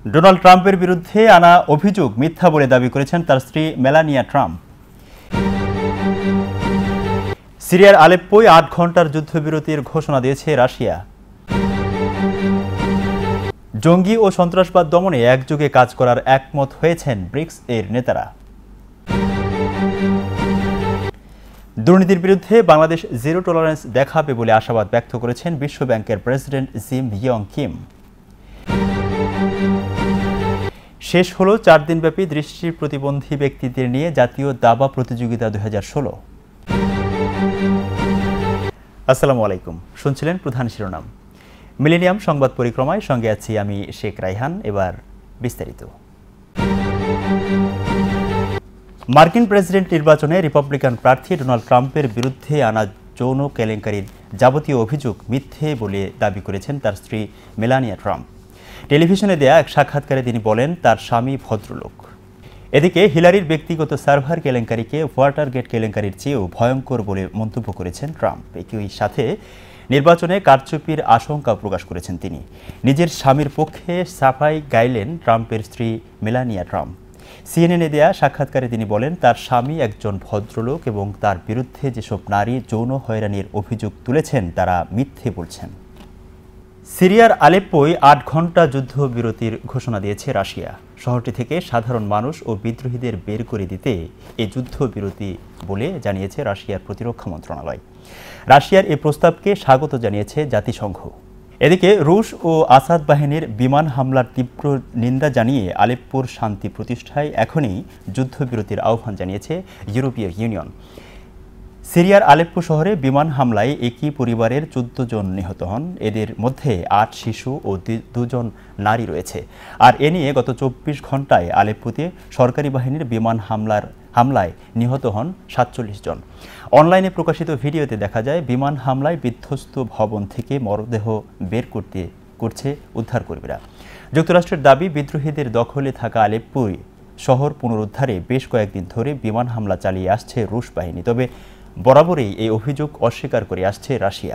Donald ট্রাম্পের বিরুদ্ধে আনা অভিযোগ মিথ্যা বলে দাবি করেছেন তার স্ত্রী মেলানিয়া ট্রাম্প। সিরিয়ার আলেপ্পোয় ৮ ঘণ্টার যুদ্ধবিরতির ঘোষণা দিয়েছে রাশিয়া। জঙ্গি ও সন্ত্রাসবাদ দমনে একযোগে কাজ করার একমত হয়েছেন ব্রিক্স এর নেতারা। দুর্নীতির বিরুদ্ধে বাংলাদেশ জিরো টলারেন্স দেখাবে বলে আশাবাদ ব্যক্ত করেছেন বিশ্বব্যাংকের প্রেসিডেন্ট জিম ইয়ং কিম। শেষ হলো 4 দিনব্যাপী দৃষ্টি প্রতিবন্ধী ব্যক্তিদের নিয়ে জাতীয় দাবা প্রতিযোগিতা 2016। আসসালামু আলাইকুম, শুনছিলেন প্রধান শিরোনাম। মিলেনিয়াম সংবাদ পরিক্রমায় সঙ্গে আছি আমি শেখ রায়হান। এবার বিস্তারিত। মার্কিন প্রেসিডেন্ট নির্বাচনে রিপাবলিকান প্রার্থী ডোনাল্ড ট্রাম্পের বিরুদ্ধে আনা যৌন কেলেঙ্কারির যাবতীয় অভিযোগ মিথ্যে বলে দাবি করেছেন তার স্ত্রী মেলানিয়া ট্রাম্প। টেলিভিশনে দেয়া এক সাক্ষাৎকারে তিনি বলেন তার স্বামী ভদ্রলোক। এদিকে হিলারির ব্যক্তিগত সার্ভার কেলেঙ্কারিকে ওয়াটারগেট কেলেঙ্কারির চেয়েও ভয়ঙ্কর বলে মন্তব্য করেছেন ট্রাম্প। একই সাথে নির্বাচনে কারচুপির আশঙ্কা প্রকাশ করেছেন তিনি। নিজের স্বামীর পক্ষে সাফাই গাইলেন ট্রাম্পের স্ত্রী মেলানিয়া ট্রাম্প। সিএনএনে দেয়া সাক্ষাৎকারে তিনি বলেন তার স্বামী একজন ভদ্রলোক এবং তার বিরুদ্ধে যেসব নারী যৌন হয়রানির অভিযোগ তুলেছেন তারা মিথ্যে বলছেন। সিরিয়ার আলেপ্পোয় ৮ ঘণ্টা যুদ্ধবিরতির ঘোষণা দিয়েছে রাশিয়া। শহরটি থেকে সাধারণ মানুষ ও বিদ্রোহীদের বের করে দিতে এই যুদ্ধবিরতি বলে জানিয়েছে রাশিয়ার প্রতিরক্ষা মন্ত্রণালয়। রাশিয়ার এই প্রস্তাবকে স্বাগত জানিয়েছে জাতিসংঘ। এদিকে রুশ ও আসাদ বাহিনীর বিমান হামলার তীব্র নিন্দা জানিয়ে আলেপ্পোর শান্তি প্রতিষ্ঠায় এখনই যুদ্ধবিরতির আহ্বান জানিয়েছে ইউরোপীয় ইউনিয়ন। সিরিয়ার আলেপ্পো শহরে বিমান হামলায় একই পরিবারের 14 জন নিহত হন। এদের মধ্যে 8 শিশু ও 2 জন নারী রয়েছে। আর এ নিয়ে গত 24 ঘণ্টায় আলেপ্পোতে সরকারি বাহিনীর বিমান হামলায় নিহত হন 47 জন। অনলাইনে প্রকাশিত ভিডিওতে দেখা যায় বিমান হামলায় বিধ্বস্ত ভবন থেকে মরদেহ বের করছে উদ্ধারকর্মীরা। যুক্তরাষ্ট্রের দাবি বিদ্রোহীদের দখলে থাকা আলেপ্পোয় শহর পুনরুদ্ধারে বেশ কয়েকদিন ধরে বিমান হামলা চালিয়ে আসছে রুশ বাহিনী। তবে বরাবরই এই অভিযোগ অস্বীকার করে আসছে রাশিয়া।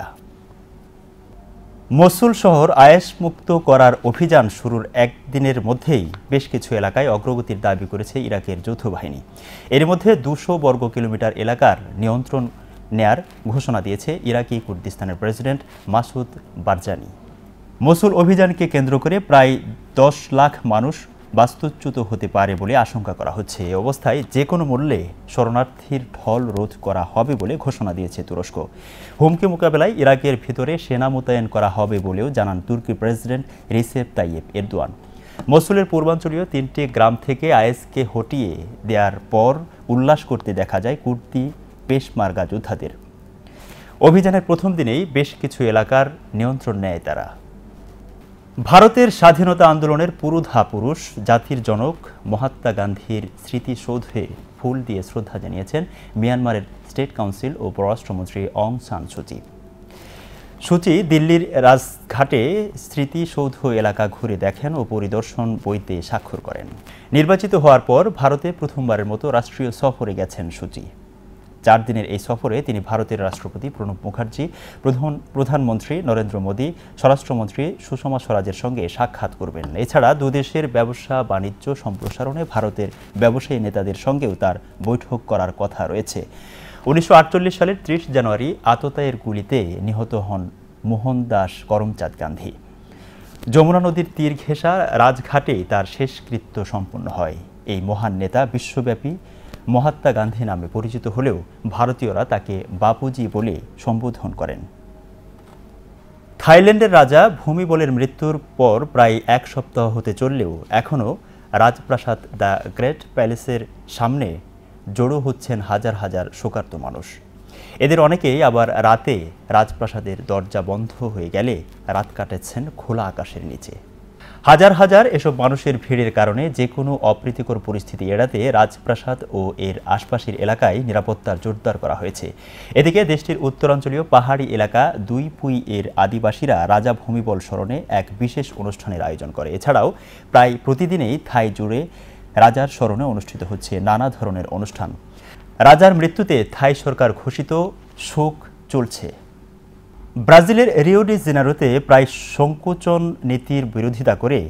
মসুল শহর আইএস মুক্ত করার অভিযান শুরুর একদিনের মধ্যেই বেশ কিছু এলাকায় অগ্রগতির দাবি করেছে ইরাকের যৌথ বাহিনী। এর মধ্যে 200 বর্গ কিলোমিটার এলাকার নিয়ন্ত্রণ নেয়ার ঘোষণা দিয়েছে ইরাকি কুর্দিস্তানের প্রেসিডেন্ট মাসুদ বারজানি। মসুল অভিযানকে কেন্দ্র করে প্রায় 10 লাখ মানুষ বাস্তুচ্যুত হতে পারে বলে আশঙ্কা করা হচ্ছে। এই অবস্থায় যে কোনো মূল্যে শরণার্থীর ঢল রোধ করা হবে বলে ঘোষণা দিয়েছে তুরস্ক। হুমকি মোকাবেলায় ইরাকের ভিতরে সেনা মোতায়েন করা হবে বলেও জানান তুর্কি প্রেসিডেন্ট রিসেপ তাইয়েপ এরদোয়ান। মসুলের পূর্বাঞ্চলীয় 3টি গ্রাম থেকে আইএসকে হটিয়ে দেওয়ার পর উল্লাস করতে দেখা যায় কুর্দি পেশমার্গা যোদ্ধাদের। অভিযানের প্রথম দিনেই বেশ কিছু এলাকার নিয়ন্ত্রণ নেয় তারা। ভারতের স্বাধীনতা আন্দোলনের পুরোধা পুরুষ জাতির জনক মহাত্মা গান্ধীর স্মৃতিসৌধে ফুল দিয়ে শ্রদ্ধা জানিয়েছেন মিয়ানমারের স্টেট কাউন্সিল ও পররাষ্ট্রমন্ত্রী অং সান সুচি। দিল্লির রাজঘাটে স্মৃতিসৌধ এলাকা ঘুরে দেখেন ও পরিদর্শন বইতে স্বাক্ষর করেন। নির্বাচিত হওয়ার পর ভারতে প্রথমবারের মতো রাষ্ট্রীয় সফরে গেছেন সুচি। 4 দিনের এই সফরে তিনি ভারতের রাষ্ট্রপতি প্রণব মুখার্জি, প্রধানমন্ত্রী নরেন্দ্র মোদী, স্বরাষ্ট্রমন্ত্রী সুষমা স্বরাজের সঙ্গে সাক্ষাৎ করবেন। এছাড়া দুদেশের ব্যবসা বাণিজ্য সম্প্রসারণে ভারতের ব্যবসায়ী নেতাদের সঙ্গেও তার বৈঠক করার কথা রয়েছে। 1948 সালের 30 জানুয়ারি আততায়ীর গুলিতে নিহত হন মোহনদাস করমচাঁদ গান্ধী। যমুনা নদীর তীর ঘেঁষা রাজঘাটেই তার শেষকৃত্য সম্পন্ন হয়। এই মহান নেতা বিশ্বব্যাপী মহাত্মা গান্ধী নামে পরিচিত হলেও ভারতীয়রা তাকে বাপুজি বলে সম্বোধন করেন। থাইল্যান্ডের রাজা ভূমিবলের মৃত্যুর পর প্রায় 1 সপ্তাহ হতে চললেও এখনও রাজপ্রাসাদ দ্য গ্রেট প্যালেসের সামনে জড়ো হচ্ছেন হাজার হাজার শোকার্ত মানুষ। এদের অনেকেই আবার রাতে রাজপ্রাসাদের দরজা বন্ধ হয়ে গেলে রাত কাটাচ্ছেন খোলা আকাশের নিচে। হাজার হাজার এসব মানুষের ভিড়ের কারণে যে কোনো অপ্রীতিকর পরিস্থিতি এড়াতে রাজপ্রাসাদ ও এর আশপাশের এলাকায় নিরাপত্তা জোরদার করা হয়েছে। এদিকে দেশটির উত্তরাঞ্চলীয় পাহাড়ি এলাকা 2 পুই এর আদিবাসীরা রাজা ভূমিবল স্মরণে এক বিশেষ অনুষ্ঠানের আয়োজন করে। এছাড়াও প্রায় প্রতিদিনেই থাই জুড়ে রাজার স্মরণে অনুষ্ঠিত হচ্ছে নানা ধরনের অনুষ্ঠান। রাজার মৃত্যুতে থাই সরকার ঘোষিত শোক চলছে। ব্রাজিলের রিও ডি জেনেরোতে প্রায় সংকোচন নীতির বিরোধিতা করে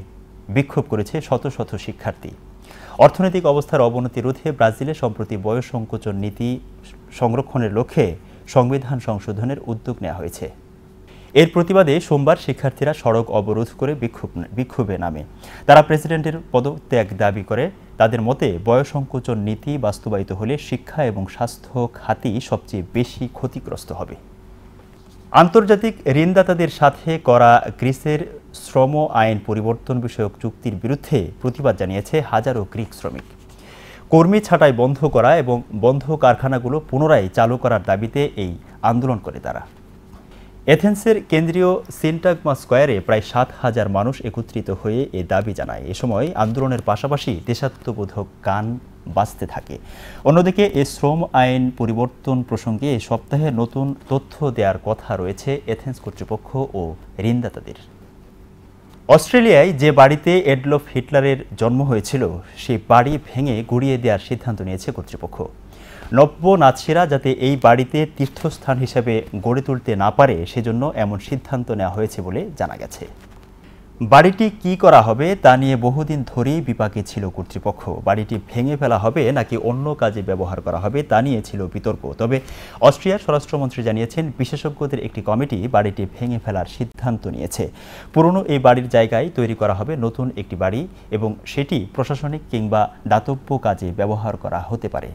বিক্ষোভ করেছে শত শত শিক্ষার্থী। অর্থনৈতিক অবস্থার অবনতি রোধে ব্রাজিলে সম্প্রতি বয়স সংকোচন নীতি সংরক্ষণের লক্ষ্যে সংবিধান সংশোধনের উদ্যোগ নেওয়া হয়েছে। এর প্রতিবাদে সোমবার শিক্ষার্থীরা সড়ক অবরোধ করে বিক্ষোভে নামে। তারা প্রেসিডেন্টের পদত্যাগ দাবি করে। তাদের মতে বয়স সংকোচন নীতি বাস্তবায়িত হলে শিক্ষা এবং স্বাস্থ্য খাতই সবচেয়ে বেশি ক্ষতিগ্রস্ত হবে। আন্তর্জাতিক ঋণদাতাদের সাথে করা গ্রিসের শ্রম আইন পরিবর্তন বিষয়ক চুক্তির বিরুদ্ধে প্রতিবাদ জানিয়েছে হাজারো গ্রিক শ্রমিক। কর্মী ছাঁটাই বন্ধ করা এবং বন্ধ কারখানাগুলো পুনরায় চালু করার দাবিতে এই আন্দোলন করে তারা। এথেন্সের কেন্দ্রীয় সিনটাগমা স্কয়ারে প্রায় ৭,০০০ মানুষ একত্রিত হয়ে এ দাবি জানায়। এ সময় আন্দোলনের পাশাপাশি দেশাত্মবোধক গান বাজতে থাকে। অন্যদিকে এ শ্রম আইন পরিবর্তন প্রসঙ্গে এ সপ্তাহে নতুন তথ্য দেওয়ার কথা রয়েছে এথেন্স কর্তৃপক্ষ ও ঋণদাতাদের। অস্ট্রেলিয়ায় যে বাড়িতে এডলফ হিটলারের জন্ম হয়েছিল সেই বাড়ি ভেঙে গুঁড়িয়ে দেওয়ার সিদ্ধান্ত নিয়েছে কর্তৃপক্ষ। নব্য নাৎসিরা যাতে এই বাড়িতে তীর্থস্থান হিসেবে গড়ে তুলতে না পারে সেজন্য এমন সিদ্ধান্ত নেওয়া হয়েছে বলে জানা গেছে। বাড়িটি কি করা হবে তা নিয়ে বহুদিন ধরেই বিপাকে ছিল কর্তৃপক্ষ। বাড়িটি ভেঙে ফেলা হবে নাকি অন্য কাজে ব্যবহার করা হবে তা নিয়ে ছিল বিতর্ক। তবে অস্ট্রিয়ার স্বরাষ্ট্রমন্ত্রী জানিয়েছেন বিশেষজ্ঞদের একটি কমিটি বাড়িটি ভেঙে ফেলার সিদ্ধান্ত নিয়েছে। পুরনো এই বাড়ির জায়গায় তৈরি করা হবে নতুন একটি বাড়ি এবং সেটি প্রশাসনিক কিংবা দাতব্য কাজে ব্যবহার করা হতে পারে।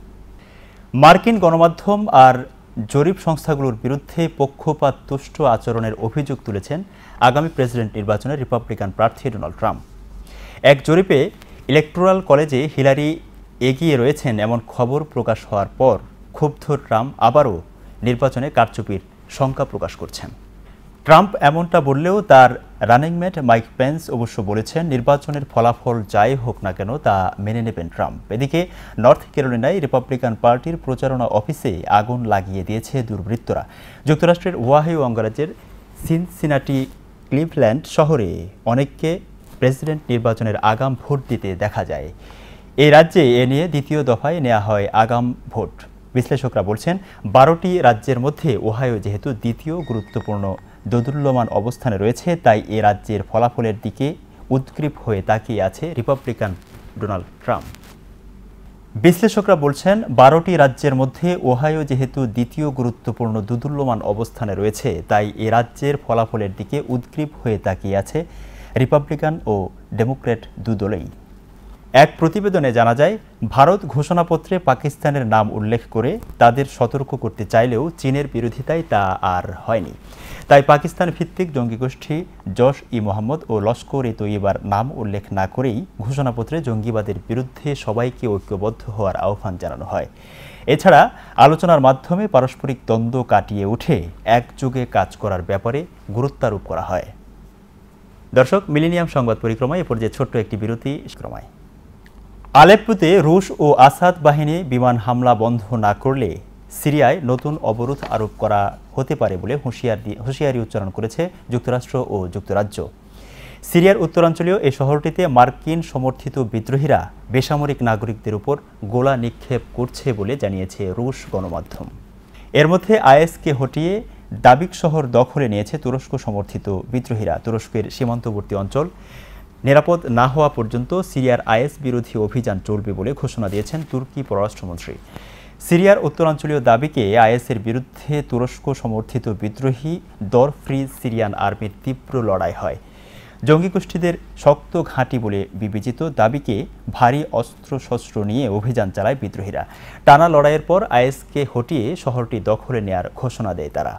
মার্কিন গণমাধ্যম আর জরিপ সংস্থাগুলোর বিরুদ্ধে পক্ষপাতদুষ্ট আচরণের অভিযোগ তুলেছেন আগামী প্রেসিডেন্ট নির্বাচনে রিপাবলিকান প্রার্থী ডোনাল্ড ট্রাম্প। এক জরিপে ইলেকটোরাল কলেজে হিলারি এগিয়ে রয়েছেন এমন খবর প্রকাশ হওয়ার পর ক্ষুব্ধ ট্রাম্প আবারও নির্বাচনে কারচুপির শঙ্কা প্রকাশ করছেন। ট্রাম্প এমনটা বললেও তার রানিংমেট মাইক পেন্স অবশ্য বলেছেন নির্বাচনের ফলাফল যাই হোক না কেন তা মেনে নেবেন ট্রাম্প। এদিকে নর্থ ক্যারোলিনায় রিপাবলিকান পার্টির প্রচারণা অফিসে আগুন লাগিয়ে দিয়েছে দুর্বৃত্তরা। যুক্তরাষ্ট্রের ওহাইও অঙ্গরাজ্যের সিনসিনাটি ক্লিভল্যান্ড শহরে অনেককে প্রেসিডেন্ট নির্বাচনের আগাম ভোট দিতে দেখা যায়। এই রাজ্যে এ নিয়ে দ্বিতীয় দফায় নেওয়া হয় আগাম ভোট। বিশ্লেষকরা বলছেন ১২টি রাজ্যের মধ্যে ওহাইও যেহেতু দ্বিতীয় গুরুত্বপূর্ণ দোদুল্যমান অবস্থানে রয়েছে তাই এ রাজ্যের ফলাফলের দিকে উদ্গ্রীব হয়ে তাকিয়ে আছে রিপাবলিকান ডোনাল্ড ট্রাম্প। বিশ্লেষকরা বলছেন ১২টি রাজ্যের মধ্যে ওহাইও যেহেতু দ্বিতীয় গুরুত্বপূর্ণ দোদুল্যমান অবস্থানে রয়েছে তাই এ রাজ্যের ফলাফলের দিকে উদ্গ্রীব হয়ে তাকিয়ে আছে রিপাবলিকান ও ডেমোক্র্যাট দুদলেই। এক প্রতিবেদনে জানা যায় ভারত ঘোষণাপত্রে পাকিস্তানের নাম উল্লেখ করে তাদের সতর্ক করতে চাইলেও চীনের বিরোধিতায় তা আর হয়নি। তাই পাকিস্তান ভিত্তিক জঙ্গি গোষ্ঠী জশ-ই-মোহাম্মদ ও লস্কর-ই-তৈয়বার নাম উল্লেখ না করেই ঘোষণাপত্রে জঙ্গিবাদের বিরুদ্ধে সবাইকে ঐক্যবদ্ধ হওয়ার আহ্বান জানানো হয়। এছাড়া আলোচনার মাধ্যমে পারস্পরিক দ্বন্দ্ব কাটিয়ে উঠে একযোগে কাজ করার ব্যাপারে গুরুত্বারোপ করা হয়। দর্শক, মিলেনিয়াম সংবাদ পরিক্রমায় এ পর্যায়ে ছোট্ট একটি বিরতি ক্রমায়। আলেপ্পোতে রুশ ও আসাদ বাহিনী বিমান হামলা বন্ধ না করলে সিরিয়ায় নতুন অবরোধ আরোপ করা হতে পারে বলে হুঁশিয়ারি উচ্চারণ করেছে যুক্তরাষ্ট্র ও যুক্তরাজ্য। সিরিয়ার উত্তরাঞ্চলীয় এই শহরটিতে মার্কিন সমর্থিত বিদ্রোহীরা বেসামরিক নাগরিকদের উপর গোলা নিক্ষেপ করছে বলে জানিয়েছে রুশ গণমাধ্যম। এর মধ্যে আইএসকে হটিয়ে দাবিক শহর দখলে নিয়েছে তুরস্ক সমর্থিত বিদ্রোহীরা। তুরস্কের সীমান্তবর্তী অঞ্চল নিরাপদ না হওয়া পর্যন্ত সিরিয়ার আইএস বিরোধী অভিযান চলবে বলে ঘোষণা দিয়েছেন তুর্কি পররাষ্ট্রমন্ত্রী। সিরিয়ার উত্তরাঞ্চলীয় দাবিকে আইএসের বিরুদ্ধে তুরস্ক সমর্থিত বিদ্রোহী দর ফ্রি সিরিয়ান আর্মির তীব্র লড়াই হয়। জঙ্গি গোষ্ঠীদের শক্ত ঘাঁটি বলে বিবেচিত দাবিকে ভারী অস্ত্রশস্ত্র নিয়ে অভিযান চালায় বিদ্রোহীরা। টানা লড়াইয়ের পর আইএসকে হটিয়ে শহরটি দখলে নেয়ার ঘোষণা দেয় তারা।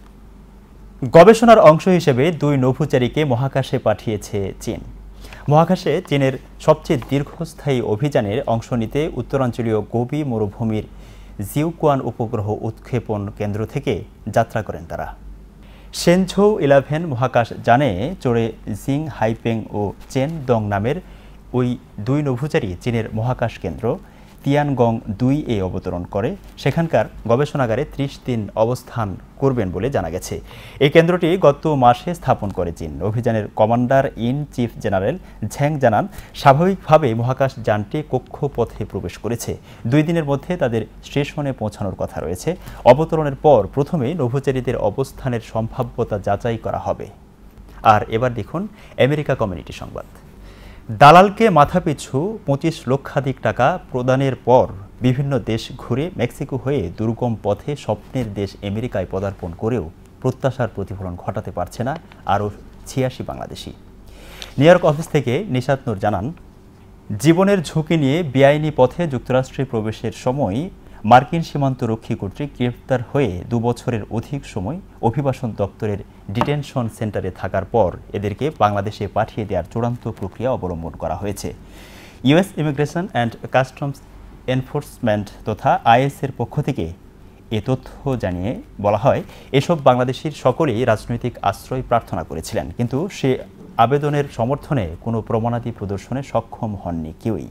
গবেষণার অংশ হিসেবে 2 নভোচারীকে মহাকাশে পাঠিয়েছে চীন। মহাকাশে চীনের সবচেয়ে দীর্ঘস্থায়ী অভিযানের অংশ নিতে উত্তরাঞ্চলীয় গোবি মরুভূমির জিউকুয়ান উপগ্রহ উৎক্ষেপণ কেন্দ্র থেকে যাত্রা করেন তারা। শেনঝৌ 11 মহাকাশ যানে চড়ে জিং হাইপেং ও চেন দং নামের ওই 2 নভোচারী চীনের মহাকাশ কেন্দ্র তিয়ানগং 2 এ অবতরণ করে সেখানকার গবেষণাগারে 30 দিন অবস্থান করবেন বলে জানা গেছে। এই কেন্দ্রটি গত মাসে স্থাপন করে চীন। অভিযানের commander in chief general Zhang জানান, স্বাভাবিকভাবে মহাকাশ যানটি কক্ষপথে প্রবেশ করেছে। 2 দিনের মধ্যে তাদের স্টেশনে পৌঁছানোর কথা রয়েছে। অবতরণের পর প্রথমেই নভোচারীদের অবস্থানের সম্ভাব্যতা যাচাই করা হবে। আর এবার দেখুন আমেরিকা কমিউনিটি সংবাদ। দালালকে মাথাপিছু ২৫ লক্ষাধিক টাকা প্রদানের পর বিভিন্ন দেশ ঘুরে মেক্সিকো হয়ে দুর্গম পথে স্বপ্নের দেশ আমেরিকায় পদার্পণ করেও প্রত্যাশার প্রতিফলন ঘটাতে পারছে না আরও ৮৬ বাংলাদেশি। নিউ ইয়র্ক অফিস থেকে নিশাত নূর জানান, জীবনের ঝুঁকি নিয়ে বেআইনি পথে যুক্তরাষ্ট্রে প্রবেশের সময় মার্কিন সীমান্তরক্ষী কর্তৃক গ্রেফতার হয়ে ২ বছরের অধিক সময় অভিবাসন দপ্তরের ডিটেনশন সেন্টারে থাকার পর এদেরকে বাংলাদেশে পাঠিয়ে দেওয়ার চূড়ান্ত প্রক্রিয়া অবলম্বন করা হয়েছে। US immigration and customs enforcement তথা আইএসের পক্ষ থেকে এ তথ্য জানিয়ে বলা হয়, এসব বাংলাদেশির সকলেই রাজনৈতিক আশ্রয় প্রার্থনা করেছিলেন, কিন্তু সে আবেদনের সমর্থনে কোনো প্রমাণাদি প্রদর্শনে সক্ষম হননি কেউই।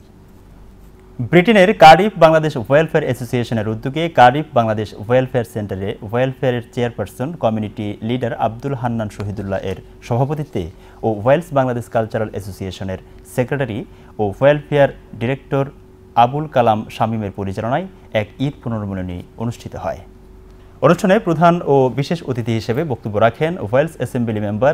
ব্রিটেনের কার্ডিফ বাংলাদেশ ওয়েলফেয়ার অ্যাসোসিয়েশনের উদ্যোগে কার্ডিফ বাংলাদেশ ওয়েলফেয়ার সেন্টারে ওয়েলফেয়ারের chairperson community leader Abdul Hannan Shahidullah এর সভাপতিত্বে ও ওয়েলস বাংলাদেশ কালচারাল অ্যাসোসিয়েশনের সেক্রেটারি ও ওয়েলফেয়ার ডিরেক্টর আবুল কালাম শামীমের পরিচালনায় এক ঈদ পুনর্মিলনী অনুষ্ঠিত হয়। অনুষ্ঠানে প্রধান ও বিশেষ অতিথি হিসেবে বক্তব্য রাখেন Wales assembly member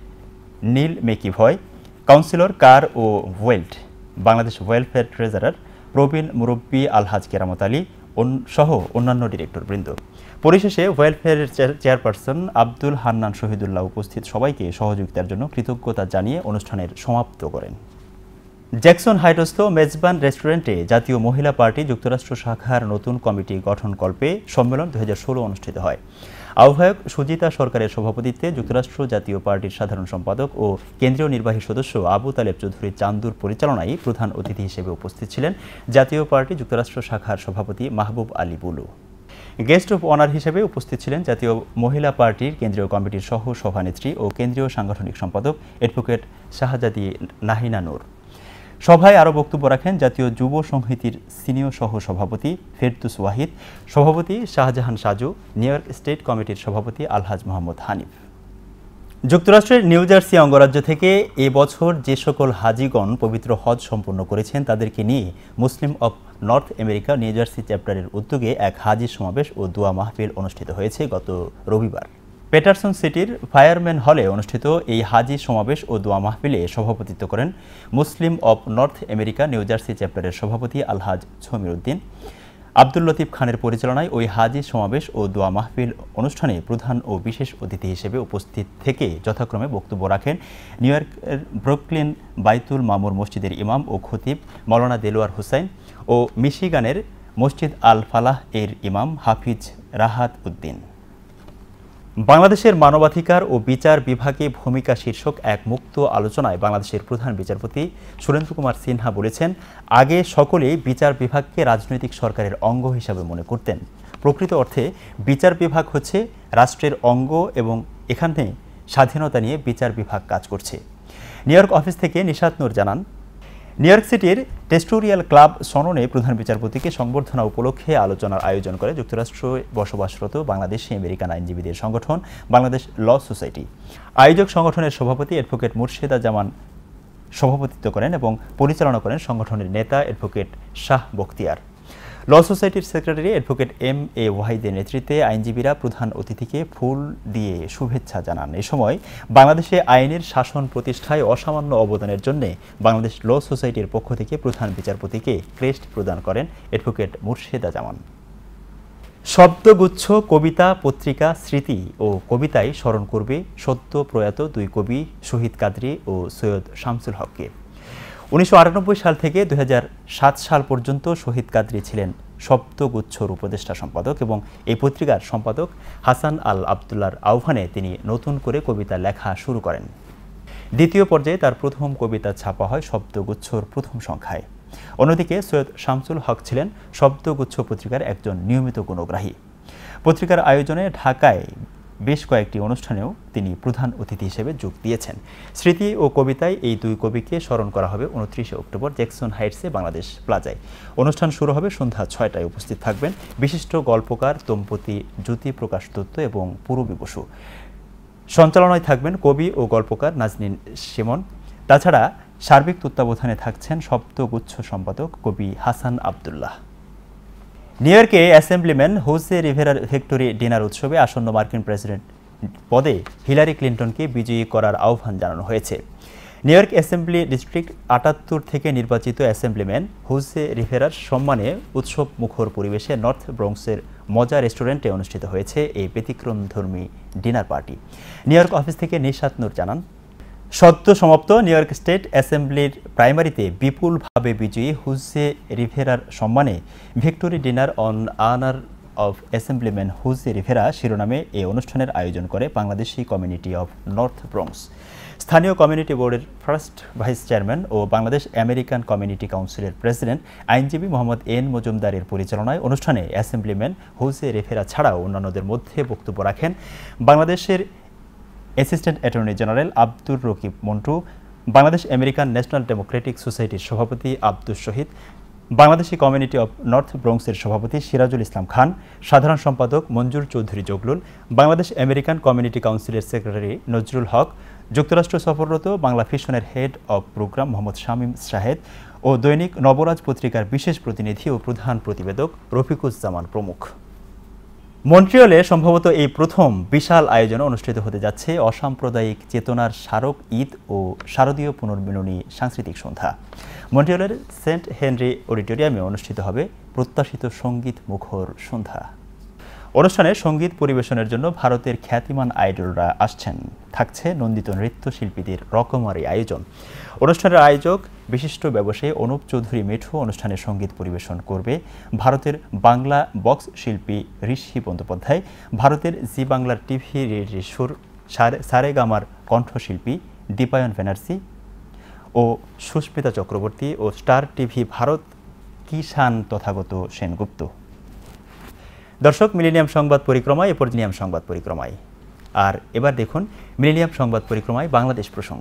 Neil McEvoy, councillor কার ও ওয়েল্ট, বাংলাদেশ ওয়েলফেয়ার ট্রেজারার প্রবীণ মুরব্বী আলহাজ কেরামত আলী সহ অন্যান্য ডিরেক্টরবৃন্দ। পরিশেষে ওয়েলফেয়ারের চেয়ারপারসন আব্দুল হান্নান শহীদুল্লাহ উপস্থিত সবাইকে সহযোগিতার জন্য কৃতজ্ঞতা জানিয়ে অনুষ্ঠানের সমাপ্ত করেন। জ্যাকসন হাইটস্থ মেজবান রেস্টুরেন্টে জাতীয় মহিলা পার্টি যুক্তরাষ্ট্র শাখার নতুন কমিটি গঠনকল্পে সম্মেলন ২০১৬ অনুষ্ঠিত হয়। আহ্বায়ক সুজিতা সরকারের সভাপতিত্বে যুক্তরাষ্ট্র জাতীয় পার্টির সাধারণ সম্পাদক ও কেন্দ্রীয় নির্বাহী সদস্য আবু তালেব চৌধুরী চান্দুর পরিচালনায় প্রধান অতিথি হিসেবে উপস্থিত ছিলেন জাতীয় পার্টি যুক্তরাষ্ট্র শাখার সভাপতি Mahbub Ali Bulu. Guest of honour হিসেবে উপস্থিত ছিলেন জাতীয় মহিলা পার্টির কেন্দ্রীয় কমিটির সহ সভানেত্রী ও কেন্দ্রীয় সাংগঠনিক সম্পাদক অ্যাডভোকেট শাহজাদি নাহিনা নূর। সভায় আরও বক্তব্য রাখেন জাতীয় যুব সংহতির সিনিয়র সহ সভাপতি ফেরদৌস ওয়াহিদ, সভাপতি Shahjahan Saju, New York state কমিটির সভাপতি আলহাজ মোহাম্মদ হানিফ। যুক্তরাষ্ট্রের নিউ জার্সি অঙ্গরাজ্য থেকে এবছর যে সকল হাজিগণ পবিত্র হজ সম্পন্ন করেছেন তাদেরকে নিয়ে Muslim of North America New Jersey চ্যাপ্টারের উদ্যোগে এক হাজি সমাবেশ ও দোয়া মাহফিল অনুষ্ঠিত হয়েছে গত রবিবার। পেটারসন সিটির ফায়ারম্যান হলে অনুষ্ঠিত এই হাজি সমাবেশ ও দোয়া মাহফিলে সভাপতিত্ব করেন Muslim of North America New Jersey চ্যাপ্টারের সভাপতি আলহাজ ছমির উদ্দিন। আব্দুল লতিফ খানের পরিচালনায় ওই হাজি সমাবেশ ও দোয়া মাহফিল অনুষ্ঠানে প্রধান ও বিশেষ অতিথি হিসেবে উপস্থিত থেকে যথাক্রমে বক্তব্য রাখেন নিউ ইয়র্কের ব্রুকলিন বাইতুল মামুর মসজিদের ইমাম ও খতিব মাওলানা দেলোয়ার হুসাইন ও মিশিগানের মসজিদ আল ফালাহ এর ইমাম হাফিজ রাহাত উদ্দিন। বাংলাদেশের মানবাধিকার ও বিচার বিভাগে ভূমিকা শীর্ষক এক মুক্ত আলোচনায় বাংলাদেশের প্রধান বিচারপতি সুরেন্দ্র কুমার সিনহা বলেছেন, আগে সকলেই বিচার বিভাগকে রাজনৈতিক সরকারের অঙ্গ হিসাবে মনে করতেন। প্রকৃত অর্থে বিচার বিভাগ হচ্ছে রাষ্ট্রের অঙ্গ এবং এখানে স্বাধীনতা নিয়ে বিচার বিভাগ কাজ করছে। নিউ ইয়র্ক অফিস থেকে নিশাত নূর জানান, নিউ ইয়র্ক সিটির টেস্টোরিয়াল ক্লাব সননে প্রধান বিচারপতিকে সংবর্ধনা উপলক্ষে আলোচনার আয়োজন করে যুক্তরাষ্ট্রে বসবাসরত বাংলাদেশি আমেরিকান আইনজীবীদের সংগঠন বাংলাদেশ ল সোসাইটি। আয়োজক সংগঠনের সভাপতি অ্যাডভোকেট মুর্শেদা জামান সভাপতিত্ব করেন এবং পরিচালনা করেন সংগঠনের নেতা অ্যাডভোকেট শাহ বখতিয়ার। ল সোসাইটির সেক্রেটারি অ্যাডভোকেট এম এ ওয়াহিদের নেতৃত্বে আইনজীবীরা প্রধান অতিথিকে ফুল দিয়ে শুভেচ্ছা জানান। এ সময় বাংলাদেশে আইনের শাসন প্রতিষ্ঠায় অসামান্য অবদানের জন্য বাংলাদেশ ল সোসাইটির পক্ষ থেকে প্রধান বিচারপতিকে ক্রেস্ট প্রদান করেন অ্যাডভোকেট মুর্শেদা জামান। শব্দগুচ্ছ কবিতা পত্রিকা স্মৃতি ও কবিতায় স্মরণ করবে সদ্য প্রয়াত দুই কবি শহীদ কাদরী ও সৈয়দ শামসুল হককে। ১৯৯৮ সাল থেকে ২০০৭ সাল পর্যন্ত শহীদ কাদরী ছিলেন শব্দগুচ্ছর উপদেষ্টা সম্পাদক এবং এই পত্রিকার সম্পাদক হাসান আল আবদুল্লার আহ্বানে তিনি নতুন করে কবিতা লেখা শুরু করেন। দ্বিতীয় পর্যায়ে তার প্রথম কবিতা ছাপা হয় শব্দগুচ্ছর প্রথম সংখ্যায়। অন্যদিকে সৈয়দ শামসুল হক ছিলেন শব্দগুচ্ছ পত্রিকার একজন নিয়মিত গুণগ্রাহী। পত্রিকার আয়োজনে ঢাকায় বেশ কয়েকটি অনুষ্ঠানেও তিনি প্রধান অতিথি হিসেবে যোগ দিয়েছেন। স্মৃতি ও কবিতায় এই দুই কবিকে স্মরণ করা হবে ২৯ অক্টোবর জ্যাকসন হাইটসে বাংলাদেশ প্লাজায়। অনুষ্ঠান শুরু হবে সন্ধ্যা ৬টায়। উপস্থিত থাকবেন বিশিষ্ট গল্পকার দম্পতি জ্যোতি প্রকাশ দত্ত এবং পূরবী বসু। সঞ্চালনায় থাকবেন কবি ও গল্পকার নাজনীন শিমন। তাছাড়া সার্বিক তত্ত্বাবধানে থাকছেন শব্দগুচ্ছ সম্পাদক কবি হাসান আবদুল্লাহ। নিউ ইয়র্কে অ্যাসেম্বলিম্যান হোসে রিভেরার ভিক্টোরি ডিনার উৎসবে আসন্ন মার্কিন প্রেসিডেন্ট পদে হিলারি ক্লিন্টনকে বিজয়ী করার আহ্বান জানানো হয়েছে। নিউ ইয়র্ক অ্যাসেম্বলি ডিস্ট্রিক্ট ৭৮ থেকে নির্বাচিত অ্যাসেম্বলিম্যান হোসে রিভেরার সম্মানে উৎসব মুখর পরিবেশে নর্থ ব্রঙ্কসের মজা রেস্টুরেন্টে অনুষ্ঠিত হয়েছে এই ব্যতিক্রমধর্মী dinner party. New York office থেকে নিশাত নূর জানান, সদ্য সমাপ্ত নিউ ইয়র্ক স্টেট অ্যাসেম্বলির প্রাইমারিতে বিপুলভাবে বিজয়ী হোসে রিভেরার সম্মানে victory dinner on honour of assemblyman Jose Rivera শিরোনামে এই অনুষ্ঠানের আয়োজন করে Bangladeshi community of North Bronx. স্থানীয় কমিউনিটি বোর্ডের ফার্স্ট ভাইস চেয়ারম্যান ও বাংলাদেশ আমেরিকান কমিউনিটি কাউন্সিলের প্রেসিডেন্ট আইনজীবী মোহাম্মদ এন মজুমদারের পরিচালনায় অনুষ্ঠানে অ্যাসেম্বলিম্যান হোসে রিভেরা ছাড়াও অন্যান্যদের মধ্যে বক্তব্য রাখেন বাংলাদেশের assistant attorney general Abdur Rakib Montu, Bangladesh American national democratic সোসাইটির সভাপতি Abdus Shahid, Bangladeshi community of North ব্রঙ্কসের সভাপতি সিরাজুল ইসলাম খান, সাধারণ সম্পাদক মঞ্জুর চৌধুরী জগলুল, বাংলাদেশ আমেরিকান কমিউনিটি কাউন্সিলের সেক্রেটারি নজরুল হক, যুক্তরাষ্ট্র সফররত বাংলা ফিশনের head of programme Mohammad Shamim Shahed ও দৈনিক নবরাজ পত্রিকার বিশেষ প্রতিনিধি ও প্রধান প্রতিবেদক রফিকুজ্জামান প্রমুখ। মন্ট্রিয়লে সম্ভবত এই প্রথম বিশাল আয়োজন অনুষ্ঠিত হতে যাচ্ছে অসাম্প্রদায়িক চেতনার স্মারক ঈদ ও শারদীয় পুনর্মিলনী সাংস্কৃতিক সন্ধ্যা। মন্ট্রিয়লের সেন্ট হেনরি অডিটোরিয়ামে অনুষ্ঠিত হবে প্রত্যাশিত সঙ্গীত মুখর সন্ধ্যা। অনুষ্ঠানে সঙ্গীত পরিবেশনের জন্য ভারতের খ্যাতিমান আইডলরা আসছেন। থাকছে নন্দিত নৃত্যশিল্পীদের রকমারি আয়োজন। অনুষ্ঠানের আয়োজক বিশিষ্ট ব্যবসায়ী অনুপ চৌধুরী মিঠু অনুষ্ঠানে সঙ্গীত পরিবেশন করবে ভারতের বাংলা বক্স শিল্পী ঋষি বন্দ্যোপাধ্যায়, ভারতের জি বাংলার টিভি সুর সারেগামার কণ্ঠশিল্পী দীপায়ন ব্যানার্জি ও সুস্মিতা চক্রবর্তী ও স্টার টিভি ভারত কিষান তথাগত সেনগুপ্ত। দর্শক, মিলেনিয়াম সংবাদ পরিক্রমায় মিলেনিয়াম সংবাদ পরিক্রমায় আর এবার দেখুন মিলেনিয়াম সংবাদ পরিক্রমায় বাংলাদেশ প্রসঙ্গ।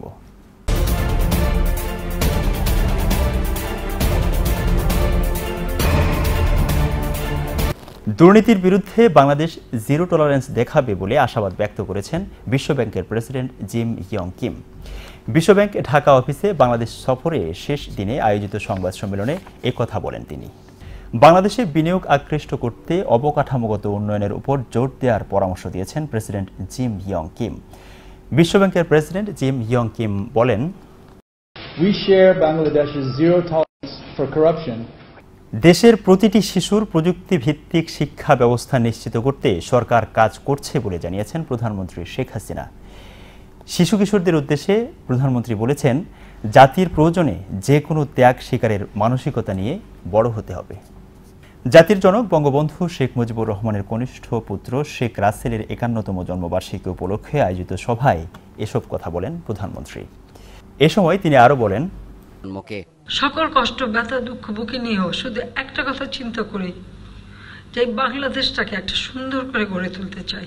দুর্নীতির বিরুদ্ধে বাংলাদেশ জিরো টলারেন্স দেখাবে বলে আশাবাদ ব্যক্ত করেছেন বিশ্বব্যাংকের প্রেসিডেন্ট জিম ইয়ং কিম। বিশ্বব্যাংক ঢাকা অফিসে বাংলাদেশ সফরে শেষ দিনে আয়োজিত সংবাদ সম্মেলনে একথা বলেন তিনি। বাংলাদেশে বিনিয়োগ আকৃষ্ট করতে অবকাঠামোগত উন্নয়নের উপর জোর দেওয়ার পরামর্শ দিয়েছেন প্রেসিডেন্ট জিম ইয়ং কিম। বিশ্বব্যাংকের প্রেসিডেন্ট জিম ইয়ং কিম বলেন, We share Bangladesh's zero tolerance for corruption. দেশের প্রতিটি শিশুর প্রযুক্তি ভিত্তিক শিক্ষা ব্যবস্থা নিশ্চিত করতে সরকার কাজ করছে বলে জানিয়েছেন প্রধানমন্ত্রী শেখ হাসিনা। শিশু কিশোরদের উদ্দেশ্যে প্রধানমন্ত্রী বলেছেন, জাতির প্রয়োজনে যে কোনো ত্যাগ স্বীকারের মানসিকতা নিয়ে বড় হতে হবে। জাতির জনক বঙ্গবন্ধু শেখ মুজিবুর রহমানের কনিষ্ঠ পুত্র শেখ রাসেলের ৫১তম জন্মবার্ষিকী উপলক্ষে আয়োজিত সভায় এসব কথা বলেন প্রধানমন্ত্রী। এ সময় তিনি আরও বলেন, সকল কষ্ট ব্যথা দুঃখ বুকে নিয়েও শুধু একটা কথা চিন্তা করি যে বাংলাদেশটাকে একটা সুন্দর করে গড়ে তুলতে চাই।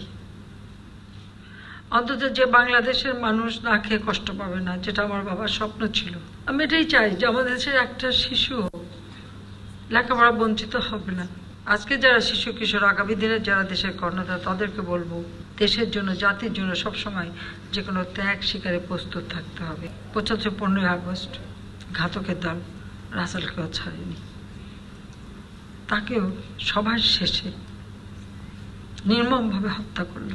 অন্তত যে বাংলাদেশের মানুষ না খেয়ে কষ্ট পাবে না, যেটা আমার বাবার স্বপ্ন ছিল। আমি এটাই চাই যে আমাদের দেশের একটা শিশু লেখাপড়া বঞ্চিত হবে না। আজকে যারা শিশু কিশোর, আগামী দিনে যারা দেশের কর্ণধার, তাদেরকে বলবো দেশের জন্য জাতির জন্য সবসময় যে কোনো ত্যাগ স্বীকারে প্রস্তুত থাকতে হবে। 15ই আগস্ট ঘাতকের দল রাসেলকেও ছাড়েনি, তাকেও সবার শেষে নির্মমভাবে হত্যা করল।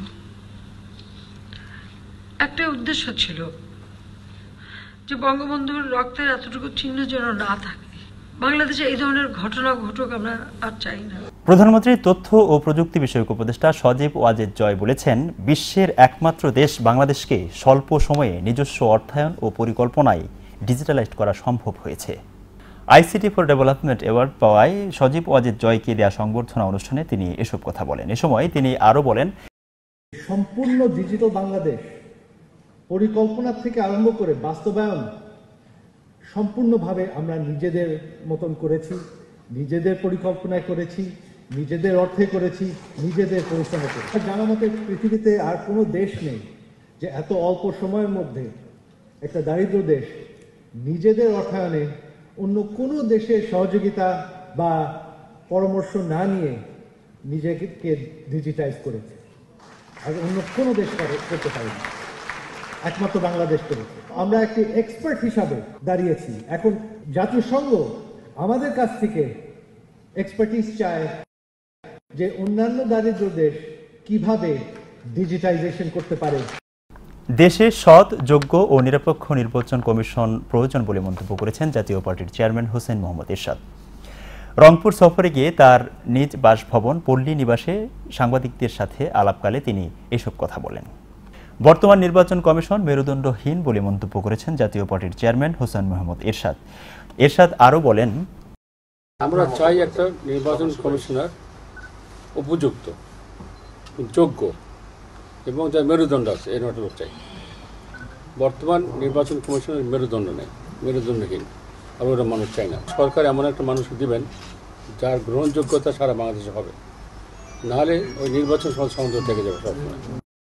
একটা উদ্দেশ্য ছিল যে বঙ্গবন্ধুর রক্তের এতটুকু চিহ্ন যেন না থাকে। বাংলাদেশে এই ধরনের ঘটনা ঘটুক আমরা আর চাই না। প্রধানমন্ত্রী তথ্য ও প্রযুক্তি বিষয়ক উপদেষ্টা সজীব ওয়াজেদ জয় বলেছেন, বিশ্বের একমাত্র দেশ বাংলাদেশকে স্বল্প সময়ে নিজস্ব অর্থায়ন ও পরিকল্পনায় ডিজিটালাইজ করা সম্ভব হয়েছে। আইসিটি ফর ডেভেলপমেন্ট অ্যাওয়ার্ড পাওয়ায় সজীব ওয়াজেদ জয়কে দেওয়া সংবর্ধনা অনুষ্ঠানে তিনি এসব কথা বলেন। এ সময় তিনি আরও বলেন, সম্পূর্ণ ডিজিটাল বাংলাদেশ পরিকল্পনা থেকে আরম্ভ করে বাস্তবায়ন সম্পূর্ণভাবে আমরা নিজেদের মতন করেছি, নিজেদের পরিকল্পনায় করেছি, নিজেদের অর্থে করেছি, নিজেদের পরিশ্রমে করেছি। জানা মতে পৃথিবীতে আর কোনো দেশ নেই যে এত অল্প সময়ের মধ্যে একটা দারিদ্র দেশ নিজেদের অর্থায়নে অন্য কোনো দেশের সহযোগিতা বা পরামর্শ না নিয়ে নিজেকে ডিজিটাইজ করেছে। আর অন্য কোনো দেশ করতে পারেনি, একমাত্র বাংলাদেশ করেছে। আমরা একটি এক্সপার্ট হিসাবে দাঁড়িয়েছি। এখন জাতিসংঘ আমাদের কাছ থেকে এক্সপার্টিস চায় যে অন্যান্য দারিদ্র দেশ কিভাবে ডিজিটাইজেশন করতে পারে। দেশে সৎ, যোগ্য ও নিরপেক্ষ নির্বাচন কমিশন প্রয়োজন বলে মন্তব্য করেছেন জাতীয় পার্টির চেয়ারম্যান হোসেন মোহাম্মদ এরশাদ। রংপুর সফরে গিয়ে তার নিজ বাসভবন পল্লী নিবাসে সাংবাদিকদের সাথে আলাপকালে তিনি এসব কথা বলেন। বর্তমান নির্বাচন কমিশন মেরুদণ্ডহীন বলে মন্তব্য করেছেন জাতীয় পার্টির চেয়ারম্যান হোসেন মোহাম্মদ এরশাদ। এরশাদ আরও বলেন, আমরা চাই একটা নির্বাচন কমিশনার উপযুক্ত, যোগ্য এবং যার মেরুদণ্ড আছে এই নটা লোক চাই। বর্তমান নির্বাচন কমিশনের মেরুদণ্ড নেই, মেরুদণ্ডহীন, আর ওটা মানুষ চাই না। সরকার এমন একটা মানুষকে দিবেন যার গ্রহণযোগ্যতা সারা বাংলাদেশে হবে, নাহলে ওই নির্বাচন সংযোগ থেকে যাবে সবসময়।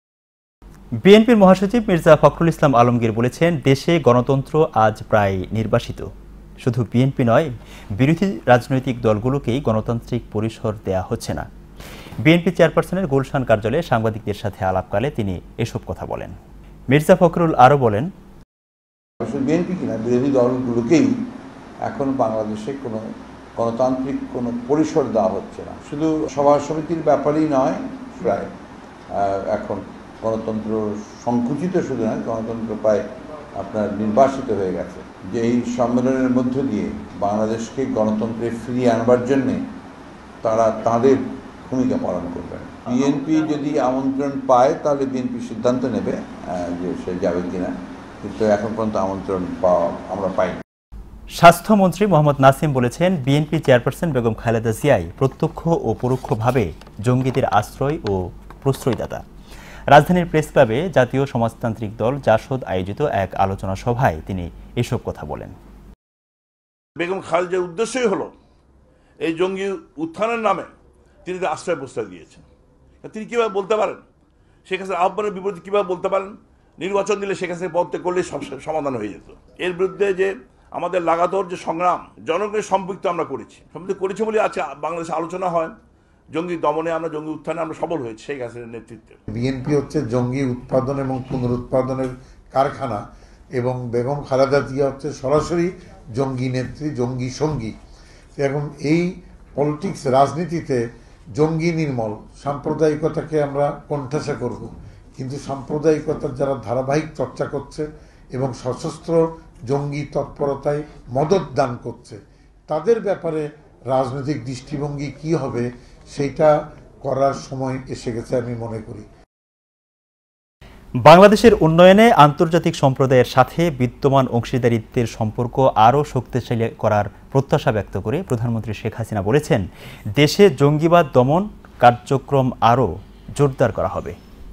বিএনপির মহাসচিব মির্জা ফখরুল ইসলাম আলমগীর বলেছেন, দেশে গণতন্ত্র আজ প্রায় নির্বাসিত। শুধু বিএনপি নয়, বিরোধী রাজনৈতিক দলগুলোকেই গণতান্ত্রিক পরিসর দেয়া হচ্ছে না। বিএনপি চেয়ারপারসনের গুলশান কার্যালয়ে সাংবাদিকদের সাথে আলাপকালে তিনি এসব কথা বলেন। মির্জা ফখরুল আরও বলেন, বিএনপি কিনা বিরোধী দলগুলোকেই এখন বাংলাদেশে কোনো গণতান্ত্রিক কোনো পরিসর দেওয়া হচ্ছে না। শুধু সভা সমিতির ব্যাপারেই নয়, প্রায় এখন গণতন্ত্র সংকুচিত শুধু নয়, গণতন্ত্র প্রায় আপনার নির্বাসিত হয়ে গেছে। যে এই সম্মেলনের মধ্য দিয়ে বাংলাদেশকে গণতন্ত্রে ফিরিয়ে আনবার জন্যে তারা তাদের ভূমিকা পালন করবেন। বিএনপি যদি আমন্ত্রণ পায় তাহলে বিএনপি সিদ্ধান্ত নেবে যে সে যাবে কিনা, কিন্তু এখন পর্যন্ত আমন্ত্রণ আমরা পাইনি। স্বাস্থ্যমন্ত্রী মোহাম্মদ নাসিম বলেছেন, বিএনপি চেয়ারপারসন বেগম খালেদা জিয়াই প্রত্যক্ষ ও পরোক্ষভাবে জঙ্গিদের আশ্রয় ও প্রশ্রয়দাতা। রাজধানীর প্রেস ক্লাবে জাতীয় সমাজতান্ত্রিক দল জাসদ আয়োজিত এক আলোচনা সভায় তিনি এসব কথা বলেন। বেগম খালেদার উদ্দেশ্যই হলো এই জঙ্গি উত্থানের নামে তিনি আশ্রয় প্রশ্রয় দিয়েছেন। তিনি কীভাবে বলতে পারেন শেখ হাসিনার আহ্বানের বিপরীতে, কীভাবে বলতে পারেন নির্বাচন দিলে শেখ হাসিনা পদত্যাগ করলে সব সমাধান হয়ে যেত। এর বিরুদ্ধে যে আমাদের লাগাতার যে সংগ্রাম, জনগণের সম্পৃক্ত আমরা করেছি বলে আজকে বাংলাদেশে আলোচনা হয়। জঙ্গি দমনে আমরা, জঙ্গি উত্থানে আমরা সফল হয়েছি শেখ হাসিনার নেতৃত্বে। বিএনপি হচ্ছে জঙ্গি উৎপাদন এবং পুনরুৎপাদনের কারখানা, এবং বেগম খালেদা জিয়া হচ্ছে সরাসরি জঙ্গি নেত্রী, জঙ্গি সঙ্গী। এখন এই পলিটিক্স, রাজনীতিতে জঙ্গি নির্মল, সাম্প্রদায়িকতাকে আমরা কোণঠাসা করব, কিন্তু সাম্প্রদায়িকতার যারা ধারাবাহিক চর্চা করছে এবং সশস্ত্র জঙ্গি তৎপরতায় মদত দান করছে, তাদের ব্যাপারে রাজনৈতিক দৃষ্টিভঙ্গি কি হবে সেটা করার সময় এসে গেছে আমি মনে করি। বাংলাদেশের উন্নয়নে আন্তর্জাতিক সম্প্রদায়ের সাথে বিদ্যমান অংশীদারিত্বের সম্পর্ক আরও শক্তিশালী করার প্রত্যাশা ব্যক্ত করে প্রধানমন্ত্রী শেখ হাসিনা বলেছেন, দেশে জঙ্গিবাদ দমন কার্যক্রম আরও জোরদার করা হবে।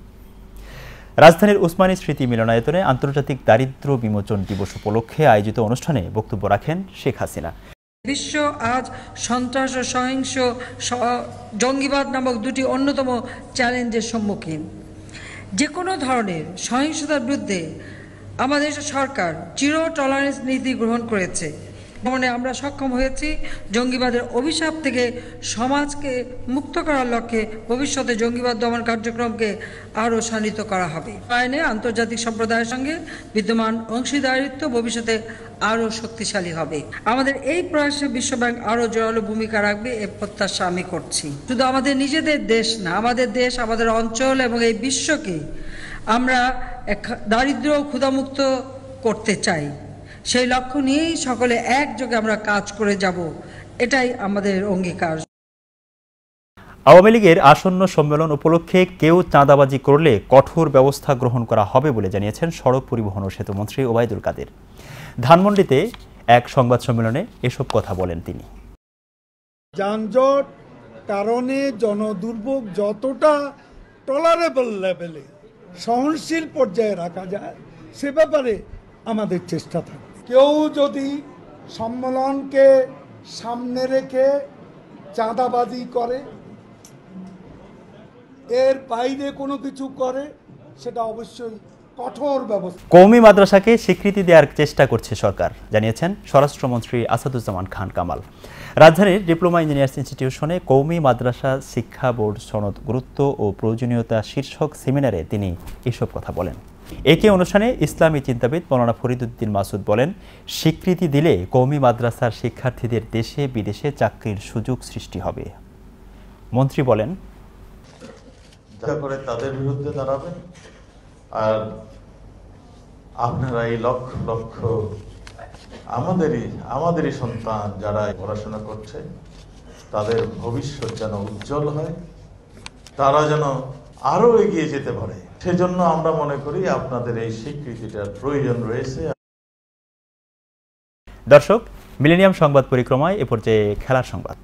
রাজধানীর উসমানী স্মৃতি মিলনায়তনে আন্তর্জাতিক দারিদ্র্য বিমোচন দিবস উপলক্ষে আয়োজিত অনুষ্ঠানে বক্তব্য রাখেন শেখ হাসিনা। বিশ্ব আজ সন্ত্রাস ও সহিংস জঙ্গিবাদ নামক দুটি অন্যতম চ্যালেঞ্জের সম্মুখীন। যে কোনো ধরনের সহিংসতার বিরুদ্ধে আমাদের সরকার জিরো টলারেন্স নীতি গ্রহণ করেছে। মানে আমরা সক্ষম হয়েছি জঙ্গিবাদের অভিশাপ থেকে সমাজকে মুক্ত করার লক্ষ্যে ভবিষ্যতে জঙ্গিবাদ দমন কার্যক্রমকে আরও শানিত করা হবে। আইনে আন্তর্জাতিক সম্প্রদায়ের সঙ্গে বিদ্যমান অংশীদারিত্ব ভবিষ্যতে আরও শক্তিশালী হবে। আমাদের এই প্রয়াসে বিশ্বব্যাংক আরও জোরালো ভূমিকা রাখবে এ প্রত্যাশা আমি করছি। শুধু আমাদের নিজেদের দেশ না, আমাদের দেশ, আমাদের অঞ্চল এবং এই বিশ্বকে আমরা দারিদ্র্য ও ক্ষুধামুক্ত করতে চাই। সেই লক্ষ্য নিয়েই সকলে একযোগে আমরা কাজ করে যাব, এটাই আমাদের অঙ্গীকার। আওয়ামী লীগের আসন্ন সম্মেলন উপলক্ষে কেউ চাঁদাবাজি করলে কঠোর ব্যবস্থা গ্রহণ করা হবে বলে জানিয়েছেন সড়ক পরিবহন ও সেতুমন্ত্রী ওবায়দুল কাদের। ধানমন্ডিতে এক সংবাদ সম্মেলনে এসব কথা বলেন তিনি। যানজট কারণে জনদুর্ভোগ যতটা টলারেবল লেভেলে, সহনশীল পর্যায়ে রাখা যায় সে ব্যাপারে আমাদের চেষ্টা থাকে। কেউ যদি সম্মেলনকে সামনে রেখে চাঁদাবাজি করে, এর বাইরে কোনো কিছু করে, সেটা অবশ্যই কঠোর ব্যবস্থা। কওমি মাদ্রাসাকে স্বীকৃতি দেওয়ার চেষ্টা করছে সরকার, জানিয়েছেন স্বরাষ্ট্রমন্ত্রী আসাদুজ্জামান খান কামাল। রাজধানীর ডিপ্লোমা ইঞ্জিনিয়ার্স ইনস্টিটিউশনে কওমি মাদ্রাসা শিক্ষা বোর্ড সনদ গুরুত্ব ও প্রয়োজনীয়তা শীর্ষক সেমিনারে তিনি এসব কথা বলেন। একই অনুষ্ঠানে ইসলামী চিন্তাবিদ মৌলানা ফরিদউদ্দিন মাসুদ বলেন, স্বীকৃতি দিলে কওমি মাদ্রাসার শিক্ষার্থীদের দেশে বিদেশে চাকরির সুযোগ সৃষ্টি হবে। মন্ত্রী বলেন, করে তাদের বিরুদ্ধে দাঁড়াবে, আর আপনারা এই লক্ষ লক্ষ আমাদেরই সন্তান যারা পড়াশোনা করছে তাদের ভবিষ্যৎ যেন উজ্জ্বল হয়, তারা যেন আরো এগিয়ে যেতে পারে, সেজন্য আমরা মনে করি আপনাদের এই স্বীকৃতিটার প্রয়োজন রয়েছে। দর্শক, মিলেনিয়াম সংবাদ পরিক্রমায় এ পর্যায়ে খেলার সংবাদ।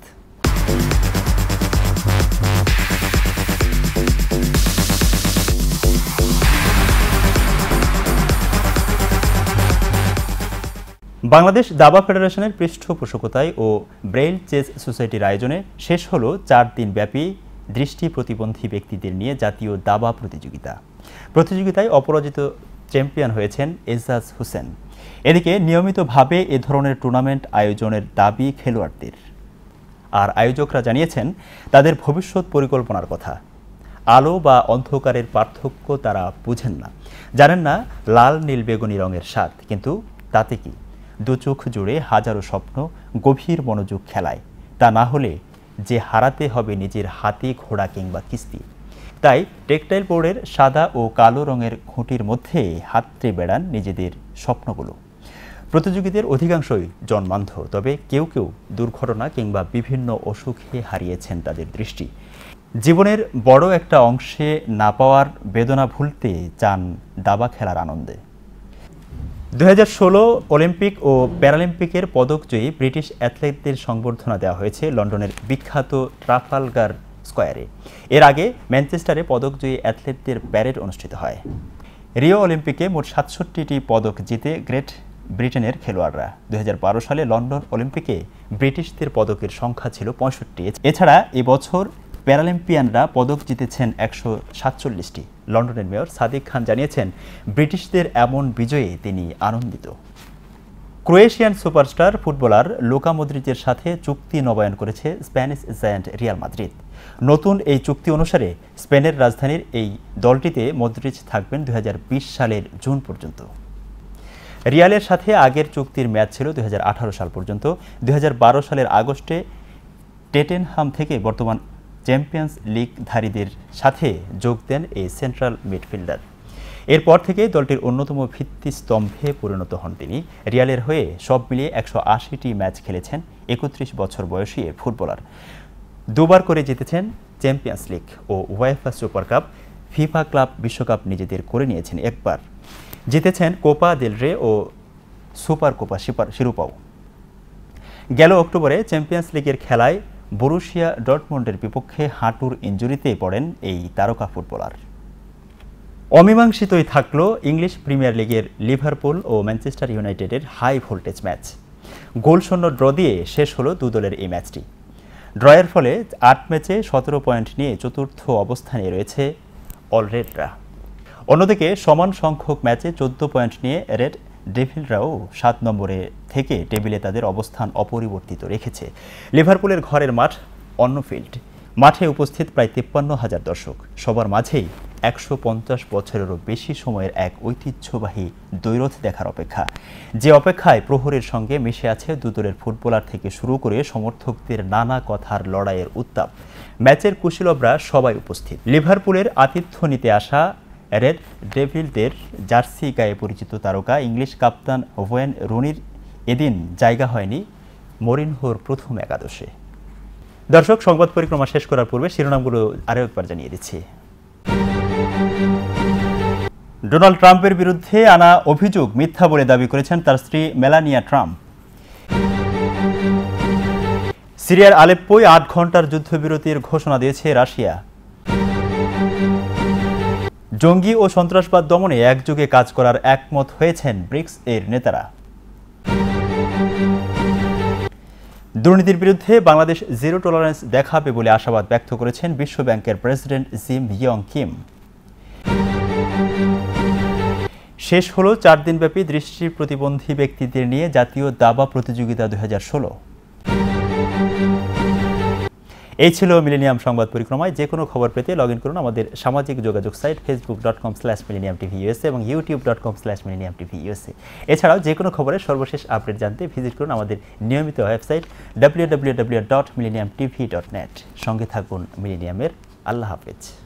বাংলাদেশ দাবা ফেডারেশনের পৃষ্ঠপোষকতায় ও ব্রেইল চেস সোসাইটির আয়োজনে শেষ হলো 4 দিন ব্যাপী দৃষ্টি প্রতিবন্ধী ব্যক্তিদের নিয়ে জাতীয় দাবা প্রতিযোগিতা। প্রতিযোগিতায় অপরাজিত চ্যাম্পিয়ন হয়েছেন এজাজ হোসেন। এদিকে নিয়মিতভাবে এ ধরনের টুর্নামেন্ট আয়োজনের দাবি খেলোয়াড়দের, আর আয়োজকরা জানিয়েছেন তাদের ভবিষ্যৎ পরিকল্পনার কথা। আলো বা অন্ধকারের পার্থক্য তারা বুঝেন না, জানেন না লাল নীল বেগুনি রঙের স্বাদ, কিন্তু তাতে কি, দু চোখ জুড়ে হাজারো স্বপ্ন, গভীর মনোযোগ খেলায়, তা না হলে যে হারাতে হবে নিজের হাতে ঘোড়া কিংবা কিস্তি। তাই টেক্সটাইল বোর্ডের সাদা ও কালো রঙের খুঁটির মধ্যে হাতড়ে বেড়ান নিজেদের স্বপ্নগুলো। প্রতিযোগীদের অধিকাংশই জন্মান্ধ, তবে কেউ কেউ দুর্ঘটনা কিংবা বিভিন্ন অসুখে হারিয়েছেন তাদের দৃষ্টি। জীবনের বড় একটা অংশে না পাওয়ার বেদনা ভুলতে চান দাবা খেলার আনন্দে। 2016 অলিম্পিক ও প্যারালিম্পিকের পদকজয়ী ব্রিটিশ অ্যাথলেটদের সংবর্ধনা দেওয়া হয়েছে লন্ডনের বিখ্যাত ট্রাফালগার স্কয়ারে। এর আগে ম্যানচেস্টারে পদকজয়ী অ্যাথলেটদের প্যারেড অনুষ্ঠিত হয়। রিও অলিম্পিকে মোট 67টি পদক জিতে গ্রেট ব্রিটেনের খেলোয়াড়রা। 2012 সালে লন্ডন অলিম্পিকে ব্রিটিশদের পদকের সংখ্যা ছিল 65। এছাড়া এবছর প্যারালিম্পিয়ানরা পদক জিতেছেন 147টি। লন্ডনের মেয়র সাদিক খান জানিয়েছেন, ব্রিটিশদের এমন বিজয়ে তিনি আনন্দিত। ক্রোয়েশিয়ান সুপারস্টার ফুটবলার লুকা মদ্রিচের সাথে চুক্তি নবায়ন করেছে স্প্যানিশ জায়ান্ট রিয়াল মাদ্রিদ। নতুন এই চুক্তি অনুসারে স্পেনের রাজধানীর এই দলটিতে মদ্রিচ থাকবেন 2020 সালের জুন পর্যন্ত। রিয়ালের সাথে আগের চুক্তির মেয়াদ ছিল 2018 সাল পর্যন্ত। 2012 সালের আগস্টে টেটেনহাম থেকে বর্তমান চ্যাম্পিয়ন্স লিগধারীদের সাথে যোগ দেন এই সেন্ট্রাল মিডফিল্ডার। এরপর থেকে দলটির অন্যতম ভিত্তিস্তম্ভে পরিণত হন তিনি। রিয়ালের হয়ে সব মিলিয়ে 180টি ম্যাচ খেলেছেন 31 বছর বয়সী ফুটবলার। দুবার করে জিতেছেন চ্যাম্পিয়ন্স লিগ ও UEFA super cup. FIFA club বিশ্বকাপ নিজেদের করে নিয়েছেন একবার। জিতেছেন কোপা দেল রে ও সুপার কোপা শিরোপাও। গেল অক্টোবরে চ্যাম্পিয়ন্স লিগের খেলায় বরুশিয়া ডর্টমুন্ডের বিপক্ষে হাঁটুর ইনজুরিতে পড়েন এই তারকা ফুটবলার। অমীমাংসিতই থাকলো ইংলিশ প্রিমিয়ার লিগের লিভারপুল ও ম্যানচেস্টার ইউনাইটেডের হাই ভোল্টেজ ম্যাচ। গোলশূন্য ড্র দিয়ে শেষ হলো দু দলের এই ম্যাচটি। ড্রয়ের ফলে 8 ম্যাচে 17 পয়েন্ট নিয়ে চতুর্থ অবস্থানে রয়েছে অলরেডরা। অন্যদিকে সমান সংখ্যক ম্যাচে 14 পয়েন্ট নিয়ে রেড ডেভিলরাও 7 নম্বরে থেকে টেবিলে তাদের অবস্থান অপরিবর্তিত রেখেছে। লিভারপুলের ঘরের মাঠ অন্যফিল্ড, মাঠে উপস্থিত প্রায় 53,000 দর্শক। সবার মাঝেই 150 বছরেরও বেশি সময়ের এক ঐতিহ্যবাহী দ্বৈরথ দেখার অপেক্ষা, যে অপেক্ষায় প্রহরের সঙ্গে মিশে আছে দুদলের ফুটবলার থেকে শুরু করে সমর্থকদের নানা কথার লড়াইয়ের উত্তাপ। ম্যাচের কুশীলবরা সবাই উপস্থিত। লিভারপুলের আতিথ্য নিতে আসা রেড ডেভিলদের জার্সি গায়ে পরিচিত তারকা ইংলিশ কাপ্তান ওয়েন রুনির এদিন জায়গা হয়নি মরিনহোর প্রথম একাদশে। দর্শক, সংবাদ পরিক্রমা শেষ করার পূর্বে শিরোনামগুলো আরও একবার জানিয়ে দিচ্ছি। ডোনাল্ড ট্রাম্পের বিরুদ্ধে আনা অভিযোগ মিথ্যা বলে দাবি করেছেন তার স্ত্রী মেলানিয়া ট্রাম্প। সিরিয়ার আলেপ্পোয় 8 ঘন্টার যুদ্ধবিরতির ঘোষণা দিয়েছে রাশিয়া। জঙ্গি ও সন্ত্রাসবাদ দমনে একযোগে কাজ করার একমত হয়েছেন ব্রিক্স এর নেতারা। দুর্নীতির বিরুদ্ধে বাংলাদেশ জিরো টলারেন্স দেখাবে বলে আশাবাদ ব্যক্ত করেছেন বিশ্বব্যাংকের প্রেসিডেন্ট জিম ইয়ং কিম। শেষ হলো 4 দিনব্যাপী দৃষ্টি প্রতিবন্ধী ব্যক্তিদের নিয়ে জাতীয় দাবা প্রতিযোগিতা 2016। এই ছিল মিলেনিয়াম সংবাদ পরিক্রমায়। যে কোনো খবর পেতে লগ ইন করুন আমাদের সামাজিক যোগাযোগ সাইট facebook.com/millenniumtvUSA এবং youtube.com/millenniumtvUSA। এছাড়াও যে কোনো খবরের সর্বশেষ আপডেট জানতে ভিজিট করুন আমাদের নিয়মিত ওয়েবসাইট www.millenniumtv.net। সঙ্গে থাকুন মিলেনিয়ামের। আল্লাহ হাফেজ।